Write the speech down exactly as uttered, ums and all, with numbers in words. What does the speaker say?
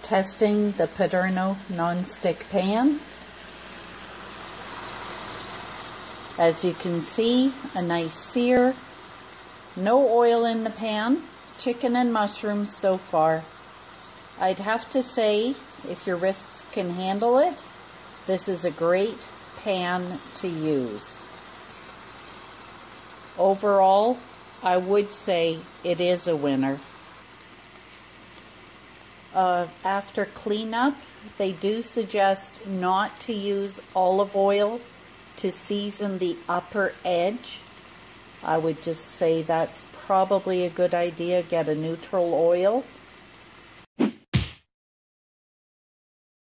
testing the Paderno non-stick pan. As you can see, a nice sear, no oil in the pan, chicken and mushrooms so far. I'd have to say, if your wrists can handle it, this is a great pan to use. Overall, I would say it is a winner. Uh, after cleanup, they do suggest not to use olive oil to season the upper edge. I would just say that's probably a good idea. Get a neutral oil.